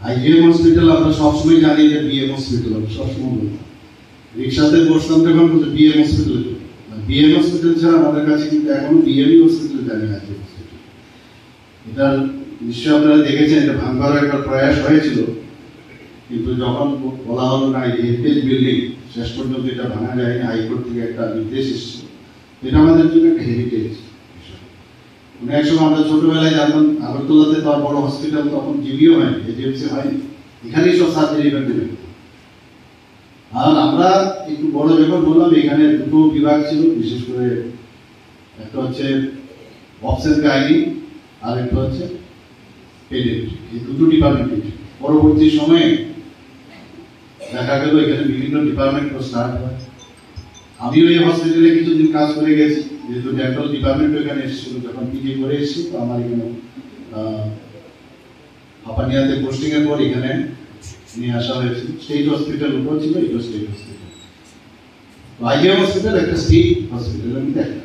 IgM hospital আমরা সবসময় জানি যে বিএম হসপিটাল, সবসময় বলি রিক্সাতে বসতাম যখন বলতে বিএম হসপিটাল। বিএম হসপিটাল ছাড়া আমাদের কাছে কিন্তু এখনো বিএমই হসপিটাল জানি না। এটা নিশ্চয়ই আপনারা দেখেছেন, এটা ভাঙ্গার একটা প্রয়াস হয়েছিল, কিন্তু যখন বলা হলো না হেরিটেজ বিল্ডিং, শেষ পর্যন্ত এটা ভাঙা যায়নি, হাইকোর্ট থেকে একটা নির্দেশ এসেছে। এটা আমাদের জন্য একটা হেরিটেজ। এক সময় আমরা ছোটবেলায় জানতাম আগরতলাতে তো বড় হসপিটাল তখন জিবিও হয়নি, এজিএমসি হয়নি, এখানেই সব সার্জারি ইভেন্ট। আর আমরা একটু বড় যখন বললাম, এখানে দুটো বিভাগ ছিল, বিশেষ করে একটা হচ্ছে অপশন গাইনি আর একটা হচ্ছে পেডিয়াট্রি, এই দুটো ডিপার্টমেন্ট। পরবর্তী সময়ে দেখা গেল এখানে বিভিন্ন ডিপার্টমেন্ট স্টার্ট হয়। আমিও এই হসপিটালে কিছুদিন কাজ করে গেছি, যেহেতু ডেন্টাল ডিপার্টমেন্ট এখানে এসেছিল, যখন পিজি করে এসেছি তো আমার এখানে হাপানিয়াতে পোস্টিং এর পর এখানে নিয়ে আসা হয়েছে। স্টেট হসপিটাল উপর ছিল, এটা স্টেট হসপিটাল। আইজিএম হসপিটাল একটা স্টেট হসপিটাল। আমি দেখলাম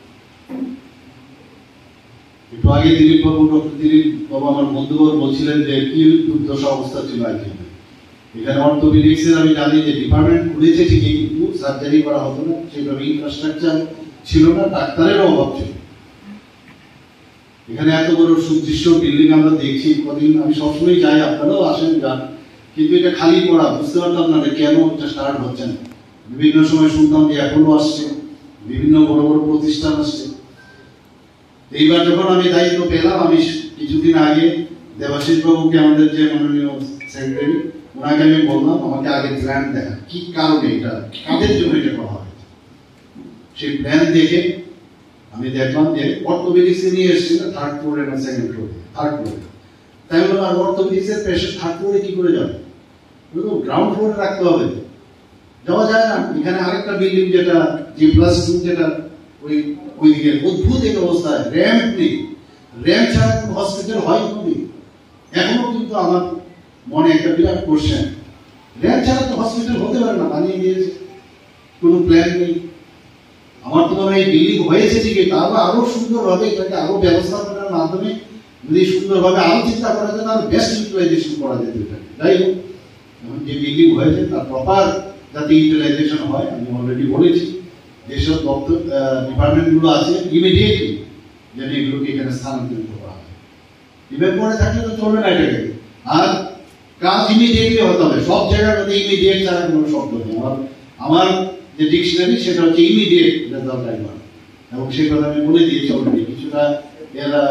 একটু আগে দিলীপ বাবু, ডক্টর দিলীপ বাবু আমার বন্ধুবর বলছিলেন যে কি দুর্দশা অবস্থা ছিল আইজিএম। এখানে অর্থোপেডিক্স এর আমি জানি যে ডিপার্টমেন্ট খুলেছে ঠিকই, কিন্তু সার্জারি করা হতো না, সেভাবে ইনফ্রাস্ট্রাকচার ছিল না, ডাক্তারেরও অভাব ছিল। এখানে এত বড় সুদৃশ্য বিল্ডিং আমরা দেখছি কদিন, আমি সবসময় যাই, আপনারাও আসেন যান, কিন্তু এটা খালি পড়া, বুঝতে পারতাম না কেন এটা স্টার্ট হচ্ছে না। বিভিন্ন সময় শুনতাম যে এখনো আসছে, বিভিন্ন বড় বড় প্রতিষ্ঠান আসছে। এইবার যখন আমি দায়িত্ব পেলাম, আমি কিছুদিন আগে দেবাশিস বাবুকে, আমাদের যে মাননীয় সেক্রেটারি, ওনাকে আমি বললাম আমাকে আগে প্ল্যান দেখা, কি কারণে এটা, কাদের জন্য এটা করা হয়। সেই প্ল্যান দেখে আমি দেখলাম যে অর্থোপেডিক্স নিয়ে এসেছিল থার্ড ফ্লোরে না সেকেন্ড ফ্লোরে, থার্ড ফ্লোরে। তাই বললাম আর অর্থোপেডিক্স এর পেশেন্ট থার্ড ফ্লোরে কি করে যাবে, গ্রাউন্ড ফ্লোরে রাখতে হবে, যাওয়া যায় না। এখানে আরেকটা বিল্ডিং যেটা G+2, যেটা ওইদিকে অদ্ভুত এক অবস্থায়, র্যাম্প নেই, র্যাম্প ছাড়া কোনো হসপিটাল হয় কোনদিন? এখনো কিন্তু আমার মনে একটা বিরাট কোশ্চেন, র্যাম্প ছাড়া তো হসপিটাল হতে পারে না, বানিয়ে দিয়েছে, কোনো প্ল্যান নেই। আমার তো মনে হয় বিল্ডিং হয়েছে ঠিকই, তারপর আরো সুন্দরভাবে এটাকে আরো ব্যবস্থাপনার মাধ্যমে যদি সুন্দরভাবে আরো চিন্তা করা যায়, তাহলে বেস্ট ইউটিলাইজেশন করা যেতে পারে। যাই হোক, এখন যে বিল্ডিং হয়েছে তার প্রপার যাতে ইউটিলাইজেশন হয়, আমি অলরেডি বলেছি যেসব দপ্তর ডিপার্টমেন্টগুলো আছে ইমিডিয়েটলি যেন এগুলোকে এখানে স্থানান্তরিত করা হয়। ইভেন্ট পরে থাকলে তো চলবে না এটাকে, আর কাজ ইমিডিয়েটলি হতে হবে। সব জায়গার মধ্যে ইমিডিয়েট ছাড়া কোনো শব্দ নেই। আমার যে ডিকশনারি সেটা হচ্ছে ইমিডিয়েট রেজাল্ট একবার, এবং সেই কথা আমি বলে দিয়েছি অলরেডি। কিছুটা এরা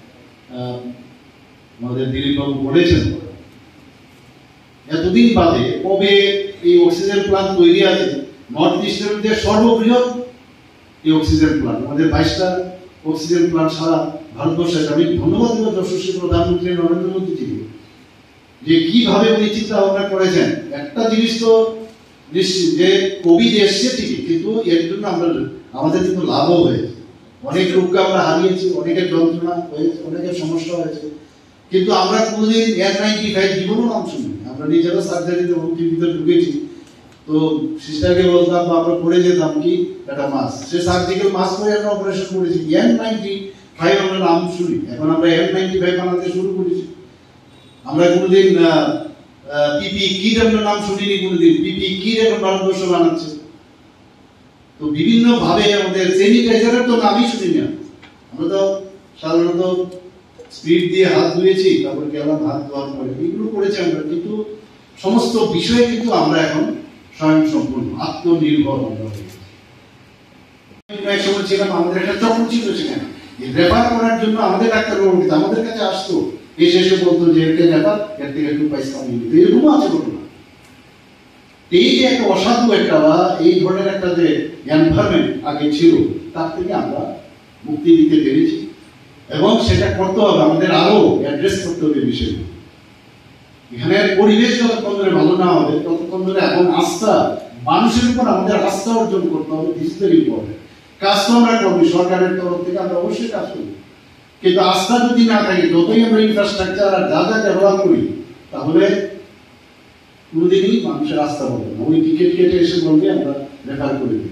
আমাদের দিলীপ বাবু বলেছেন এতদিন বাদে কবে এই অক্সিজেন প্ল্যান্ট তৈরি আছে, নর্থ ইস্টের মধ্যে সর্ববৃহৎ এই অক্সিজেন প্ল্যান্ট, আমাদের 22টা অক্সিজেন প্ল্যান্ট সারা ভারতবর্ষে। আমি ধন্যবাদ দেব যশস্বী প্রধানমন্ত্রী নরেন্দ্র মোদীজিকে, যে কিভাবে উনি চিন্তা ভাবনা করেছেন। একটা জিনিস তো নিশ্চিত যে কোভিড এসছে ঠিকই, কিন্তু এর জন্য আমাদের কিন্তু লাভও হয়েছে, অনেক লোককে আমরা হারিয়েছি, অনেকের যন্ত্রণা হয়েছে, অনেকের সমস্যা হয়েছে, কিন্তু আমরা কোনোদিন N95 জীবনও নাম শুনি। আমরা নিজেরা সার্জারিতে ভর্তির ভিতরে ঢুকেছি, তো সিস্টারকে বলতাম বা আমরা পড়ে যেতাম কি একটা মাস্ক, সে সার্জিক্যাল মাস্ক পরে আমরা অপারেশন করেছি। N95 আমরা নাম শুনি, এখন আমরা N95 বানাতে শুরু করেছি। আমরা কোনোদিন পিপি কিট আমরা নাম শুনিনি কোনোদিন, পিপি কিট এখন ভারতবর্ষ বানাচ্ছে। তো বিভিন্ন ভাবে আমাদের স্যানিটাইজারের তো নামই শুনি না। আমরা তো সাধারণত স্পিড দিয়ে হাত ধুয়েছি, তারপর গেলাম হাত ধোয়ার পরে, এগুলো করেছি আমরা, কিন্তু সমস্ত বিষয়ে কিন্তু আমরা এখন স্বয়ং সম্পূর্ণ আত্মনির্ভর আমরা হয়েছি। এক সময় ছিলাম, আমাদের একটা চক্র ছিল সেখানে, রেফার করার জন্য আমাদের ডাক্তারবাবু আমাদের কাছে আসতো, এসে বলতো যে এর থেকে একটু পয়সা কমিয়ে দিতে, এরকমও আছে ঘটনা। এই যে একটা অসাধু একটা বা এই ধরনের একটা যে এনভায়রনমেন্ট আগে ছিল, তার থেকে আমরা মুক্তি দিতে পেরেছি, এবং সেটা করতে হবে, আমাদের আরো অ্যাড্রেস করতে হবে বিষয়গুলো। এখানে পরিবেশ যতক্ষণ ধরে ভালো না হবে ততক্ষণ ধরে এখন আস্থা, মানুষের উপর আমাদের আস্থা অর্জন করতে হবে। This is very important. কাজ তো আমরা করবো সরকারের তরফ থেকে, আমরা অবশ্যই কাজ করবো, কিন্তু আস্থা যদি না থাকে, যতই আমরা ইনফ্রাস্ট্রাকচার আর যা যা ডেভেলপ করি, তাহলে কোনোদিনই মানুষের আস্থা হবে না। ওই টিকিট কেটে এসে বলবে আমরা রেফার করে দিই,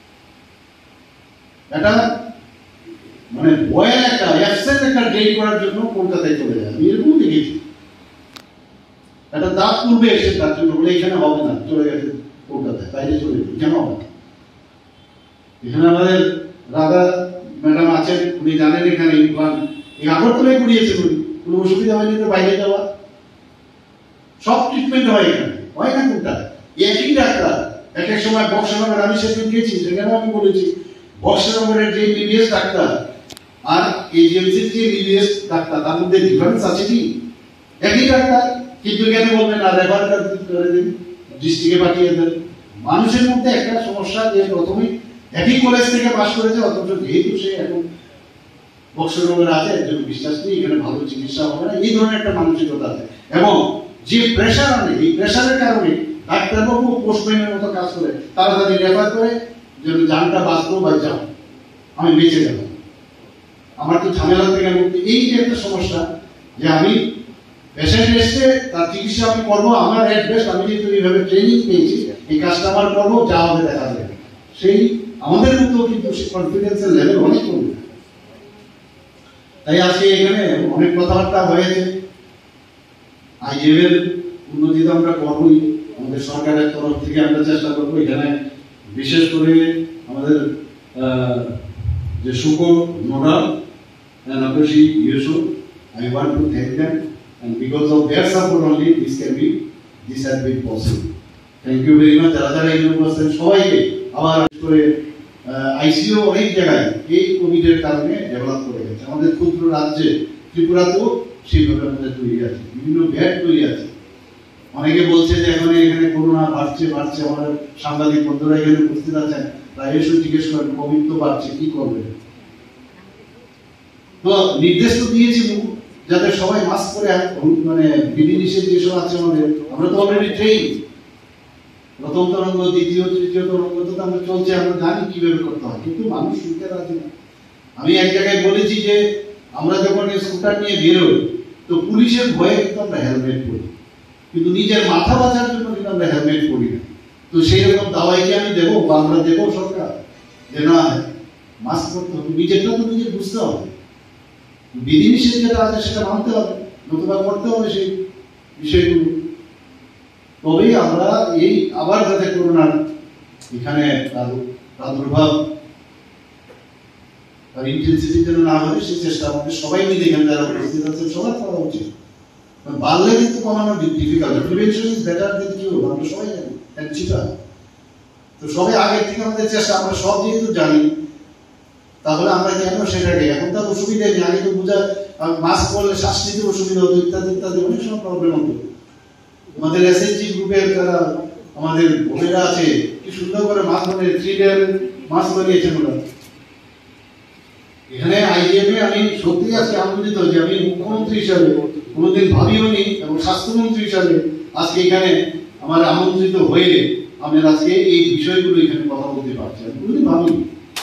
এটা মানে বয়ের একটা অ্যাবসেন্ট একটা ডেট করার জন্য কলকাতায় চলে যায়। আমি এরকম দেখেছি। একটা দাঁত তুলবে এসে তার জন্য বলে এখানে হবে না, চলে গেছে কলকাতায়, বাইরে চলে যাবে, কেন হবে? এখানে আমাদের রাধা ম্যাডাম আছেন, উনি জানেন এখানে ইমপ্লান্ট এই আগরতলায় করিয়েছেন উনি, কোনো অসুবিধা হয়নি তো বাইরে যাওয়া, সব ট্রিটমেন্ট হয় এখানে, হয় না কোনটা? একই ডাক্তার এক এক সময় বক্সনগর, আমি সেদিন গেছি, সেখানে আমি বলেছি বক্সনগরের যে এমবিবিএস ডাক্তার আর এজিএমসির যে এমবিবিএস ডাক্তার তার মধ্যে ডিফারেন্স আছে কি? একই ডাক্তার, কিন্তু এখানে বলবেন না রেফার করে দিন, ডিস্ট্রিক্টে পাঠিয়ে দেন। মানুষের মধ্যে একটা সমস্যা যে প্রথমে একই কলেজ থেকে পাশ করেছে, অথচ যেহেতু সে এখন বক্সনগরে আছে, একজন বিশ্বাস নেই এখানে ভালো চিকিৎসা হবে না, এই ধরনের একটা মানসিকতা আছে। এবং যে প্রেশার আনে, এই প্রেশারের কারণে ডাক্তারবাবু পোস্টম্যানের মতো কাজ করে, তাড়াতাড়ি রেফার করে যেন জানটা বাঁচবো বা যাও, আমি বেঁচে গেলাম, আমার তো ঝামেলা থেকে মুক্তি। এই যে একটা সমস্যা যে আমি পেশেন্ট এসছে তার চিকিৎসা আমি করবো, আমার এট বেস্ট আমি যেহেতু এইভাবে ট্রেনিং পেয়েছি এই কাজটা আমার করবো, যা হবে দেখা যাবে, সেই আমাদের মধ্যেও কিন্তু কনফিডেন্সের লেভেল অনেক কমে। তাই আজকে এখানে অনেক কথাবার্তা হয়েছে, আইএম এর উন্নতি তো আমরা করবোই, আমাদের সরকারের তরফ থেকে আমরা চেষ্টা করবো। এখানে বিশেষ করে আমাদের যে সুকো nodal and Akashi Yusho, I want to thank them, and because of their support only this has been possible. Thank you very much. যারা যারা এই উপস্থিত সবাইকে আবার করে আইসিইউ অনেক জায়গায় এই কোভিডের কারণে ডেভেলপ করে গেছে। আমাদের ক্ষুদ্র রাজ্যে ত্রিপুরাতেও সেইভাবে আমাদের তৈরি আছে, বিভিন্ন ব্যাট তৈরি আছে। অনেকে বলছে যে এখন এখানে করোনা বাড়ছে, আমাদের সাংবাদিক বন্ধুরা এখানে উপস্থিত আছেন, তাই এসে জিজ্ঞেস করেন কোভিড তো বাড়ছে, কি করবে? তো নির্দেশ তো দিয়েছি যাতে সবাই মাস্ক পরে, মানে বিধিনিষেধ যেসব আছে আমাদের, আমরা তো অলরেডি ট্রেন, প্রথম তরঙ্গ, দ্বিতীয় তৃতীয় তরঙ্গ তো আমরা চলছে, আমরা জানি কিভাবে করতে হয়, কিন্তু মানুষ শুনতে রাজি না। আমি এক জায়গায় বলেছি যে আমরা যখন স্কুটার নিয়ে বেরোই তো পুলিশের ভয়ে কিন্তু আমরা হেলমেট পরি, কিন্তু নিজের মাথা বাঁচার জন্য কিন্তু আমরা হেলমেট পরি না। তো সেই রকম দাওয়াই কি আমি দেবো বা আমরা দেবো সরকার যে না মাস্ক পরতে হবে? নিজেরটা তো নিজে বুঝতে হবে, বিধিনিষেধ যেটা আছে সেটা মানতে হবে, নতুবা করতে হবে সেই বিষয়গুলো, তবেই আমরা এই আবার যাতে করোনার এখানে প্রাদুর্ভাব আর ইন্টেন্সিটি যেন না হয় সেই চেষ্টা আমাদের সবাই মিলে এখানে যারা উপস্থিত আছে সবার করা উচিত। বাড়লে কিন্তু কমানো difficult, prevention is better than cure, আমরা সবাই জানি, এন্ড চিপার। তো সবাই আগের থেকে আমাদের চেষ্টা, আমরা সব যেহেতু জানি তাহলে আমরা কেন সেটাকে, এখন তার অসুবিধা নেই, আগে তো বোঝা মাস্ক পরলে শ্বাস নিতে অসুবিধা হতো, ইত্যাদি ইত্যাদি অনেক সময় প্রবলেম হতো। আমাদের এসএসজি গ্রুপের যারা আমাদের বোনেরা আছে কি সুন্দর করে মাস্ক বানিয়ে, 3 লেয়ার মাস্ক বানিয়েছেন ওরা। এখানে আইজিএম এ আমি সত্যি আজকে আনন্দিত যে আমি মুখ্যমন্ত্রী হিসাবে কোনোদিন ভাবিওনি, এবং স্বাস্থ্যমন্ত্রী হিসাবে আজকে এখানে আমার আমন্ত্রিত হয়ে আমি আজকে এই বিষয়গুলো এখানে কথা বলতে পারছি, আমি কোনোদিন ভাবিনি।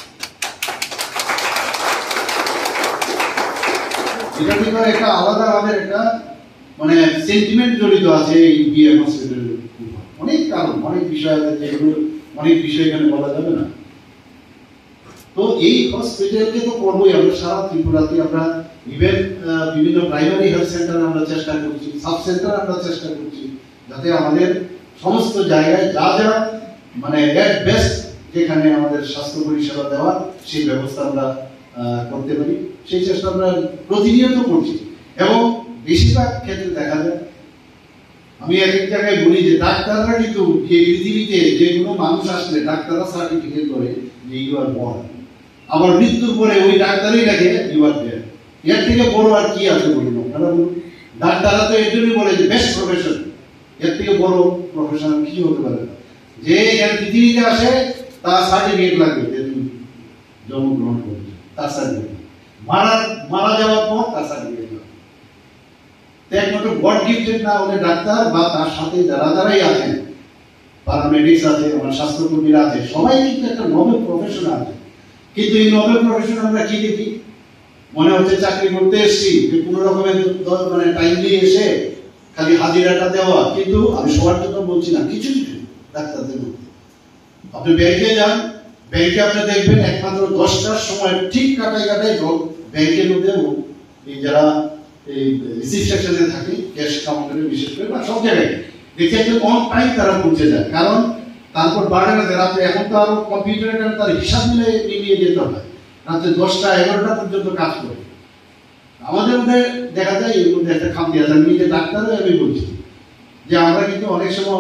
এটা থেকে একটা আলাদা আমাদের একটা মানে সেন্টিমেন্ট জড়িত আছে এই বিএম হসপিটালের, অনেক কারণ, অনেক বিষয় আছে যেগুলো অনেক বিষয় এখানে বলা যাবে না। তো এই হসপিটালকে তো করবোই আমরা সারা ত্রিপুরাতে, আমরা ইভেন বিভিন্ন প্রাইমারি হেলথ সেন্টার আমরা চেষ্টা করছি, সাব সেন্টার আমরা চেষ্টা করছি, যাতে আমাদের সমস্ত জায়গায় যা যা মানে এট বেস্ট যেখানে আমাদের স্বাস্থ্য পরিষেবা দেওয়ার সেই ব্যবস্থা আমরা করতে পারি, সেই চেষ্টা আমরা প্রতিনিয়ত করছি। এবং বেশিরভাগ ক্ষেত্রে দেখা যায়, আমি এক এক জায়গায় বলি যে ডাক্তাররা কিন্তু এই পৃথিবীতে যে কোনো মানুষ আসলে ডাক্তাররা সার্টিফিকেট করে যে ইউ আর বর্ন, আবার মৃত্যুর পরে ওই ডাক্তারই লেখে ইউ আর ডেড। এর থেকে বড় আর কি আছে বলুন আপনারা? ডাক্তাররা তো এর জন্যই বলে যে বেস্ট প্রফেশন, এর থেকে বড় প্রফেশন কিছু হতে পারে না। যে পৃথিবীতে আসে তার সার্টিফিকেট লাগবে যে তুমি জন্মগ্রহণ করেছো, তার সার্টিফিকেট, মারা যাওয়ার পর তার সার্টিফিকেট লাগবে। একমাত্র গড গিফটেড না হলে ডাক্তার বা তার সাথে যারা যারাই আছেন, প্যারামেডিক্স আছে, আমার স্বাস্থ্যকর্মীরা আছে, সবাই কিন্তু একটা নোবেল প্রফেশন আছে। কিন্তু এই নোবেল প্রফেশন আমরা কি দেখি, মনে হচ্ছে চাকরি করতে এসেছি, কোন রকমের মানে টাইমলি এসে খালি হাজিরাটা দেওয়া। কিন্তু আমি সবার জন্য বলছি না, কিছু কিছু ডাক্তারদের মধ্যে আপনি ব্যাংকে যান, ব্যাংকে আপনি দেখবেন একমাত্র 10টার সময় ঠিক কাটাই ব্যাংকের মধ্যে এই যারা এই রিসিভ সেকশনে থাকে, ক্যাশ কাউন্টারে বিশেষ করে বা সব জায়গায় দেখি একদম অন টাইম তারা পৌঁছে যায়। কারণ তারপর বাড়ে না রাত্রে, এখন তো আরো কম্পিউটারে তার হিসাব মিলে নিয়ে যেতে হয়, রাত্রে 10টা 11টা পর্যন্ত কাজ করে। আমাদের মধ্যে দেখা যায় এর মধ্যে একটা খামতি আছে। আমি যে ডাক্তারও আমি বলছি যে আমরা কিন্তু অনেক সময়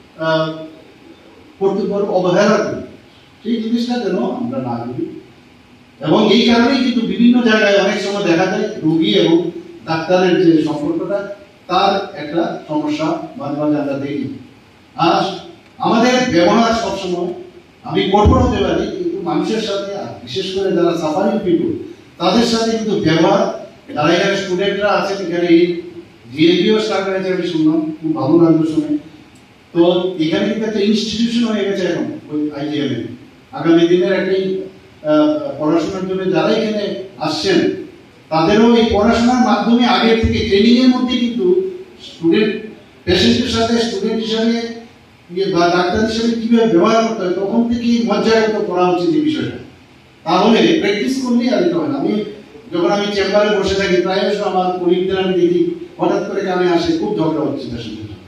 কর্তৃপক্ষ অবহেলা করি, সেই জিনিসটা যেন আমরা না করি। এবং এই কারণেই কিন্তু বিভিন্ন জায়গায় অনেক সময় দেখা যায় রোগী এবং ডাক্তারের যে সম্পর্কটা তার একটা সমস্যা মাঝে মাঝে আমরা দেখি। আর আমাদের ব্যবহার সবসময়, আমি কঠোর হতে পারি কিন্তু মানুষের সাথে, বিশেষ করে যারা সাফারিং পিপল তাদের সাথে কিন্তু ব্যবহার, যারা এখানে স্টুডেন্টরা আছেন, এখানে এই জিএলপিও স্টার্ট হয়েছে, আমি শুনলাম, খুব ভালো লাগলো শুনে। তো এখানে কিন্তু একটা ইনস্টিটিউশন হয়ে গেছে এখন ওই আইজিএম এ। আগামী দিনের একটাই পড়াশোনার জন্য যারা এখানে আসছেন তাদেরও এই পড়াশোনার মাধ্যমে আগে থেকে ট্রেনিং এর মধ্যে কিন্তু স্টুডেন্ট পেশেন্টের সাথে স্টুডেন্ট হিসাবে বা ডাক্তার হিসাবে কিভাবে ব্যবহার করতে হয় তখন থেকেই মজ্জাগত করা উচিত এই বিষয়টা। তাহলে প্র্যাকটিস করলেই আর এটা হয় না। যখন আমি চেম্বারে বসে থাকি প্রায় আমার কলিগদের আমি দেখি হঠাৎ করে কানে আসে, খুব ঝগড়া হচ্ছে পেশেন্টের সাথে।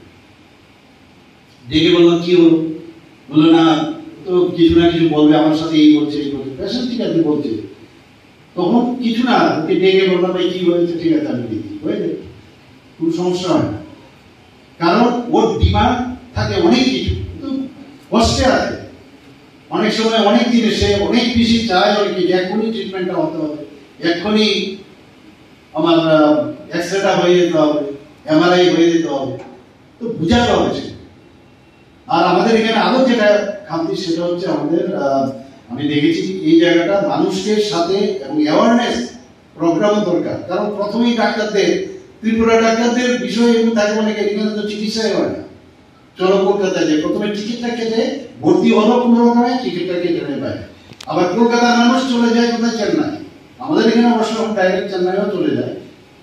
ডেকে বললাম কি হলো, বললো না তো কিছু না কিছু বলবে, আমার সাথে এই বলছে এই বলছে। পেশেন্ট ঠিক আছে বলছে, তখন কিছু না, ওকে ডেকে বললাম ভাই কি হয়েছে, ঠিক আছে আমি দেখি, হয়ে যাবে, কোনো সমস্যা হয় না। কারণ ওর ডিমান্ড থাকে অনেক কিছু, কিন্তু কষ্টে আছে অনেক সময় অনেক জিনিসে অনেক বেশি চায় আর কি, এখনই ট্রিটমেন্টটা হতে হবে, এখনই আমার এক্সরেটা হয়ে যেতে হবে, এমআরআই হয়ে যেতে হবে, তো বুঝাতে হবে। আর আমাদের এখানে আরো যেটা খামতি সেটা হচ্ছে আমাদের, আমি দেখেছি এই জায়গাটা মানুষের সাথে এবং অ্যাওয়ারনেস প্রোগ্রাম দরকার। কারণ প্রথমেই ডাক্তারদের, ত্রিপুরা ডাক্তারদের বিষয় এমন থাকে অনেকে এখানে তো চিকিৎসাই হয় না, চলো কলকাতায় যায়, প্রথমে টিকিটটা কেটে ভর্তি হলো কোনো রকমে, টিকিটটা কেটে নেয় বাইরে। আবার কলকাতার মানুষ চলে যায় কোথায়, চেন্নাই। আমাদের এখানে অবশ্য ডাইরেক্ট চেন্নাইও চলে যায়,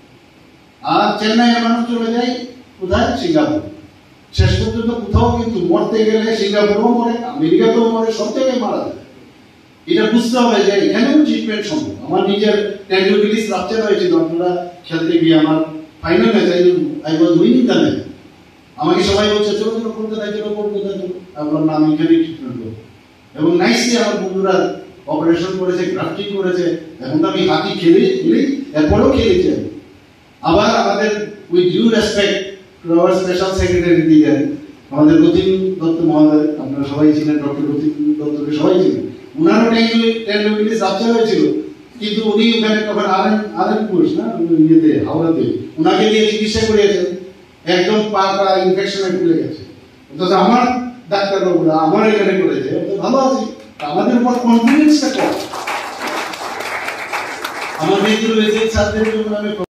আর চেন্নাইয়ের মানুষ চলে যায় কোথায়, সিঙ্গাপুর। শেষ পর্যন্ত কোথাও কিন্তু মরতে গেলে সিঙ্গাপুরেও মরে, আমেরিকাতেও মরে, সব জায়গায় মারা যায়। এটা বুঝতে হবে যে এখানেও ট্রিটমেন্ট সম্ভব। আমার নিজের টেন্ডুবিলিস রাপচার হয়েছিল, আপনারা খেলতে গিয়ে আমার final match, I was winning the match. আমাকে সবাই বলছে চলো চলো কলকাতায় চলো, কলকাতায় চলো। আমার নাম এখানে ট্রিটমেন্ট করবো, এবং নাইসলি আমার বন্ধুরা অপারেশন করেছে, গ্রাফটিং করেছে। এখন তো আমি হাতি খেলি, এরপরেও খেলেছি আমি। আবার আমাদের with due respect our special secretary দিলেন আমাদের রতিন দত্ত মহোদয়, আপনারা সবাই ছিলেন, ডক্টর রতিন দত্তকে সবাই ছিলেন। উনারও টেন্ডুবিলিস রাপচার হয়েছিল, কিন্তু উনি ওখানে তখন আরএন কোর্স না ইয়েতে হাওড়াতে, উনাকে দিয়ে চিকিৎসা করিয়েছেন, একদম পাটা ইনফেকশনে খুলে গেছে। অথচ আমার ডাক্তারবাবুরা আমার এখানে করেছে, ভালো আছি। আমাদের উপর কনফিডেন্সটা কম। আমার নিজের ছাত্রদের জন্য আমি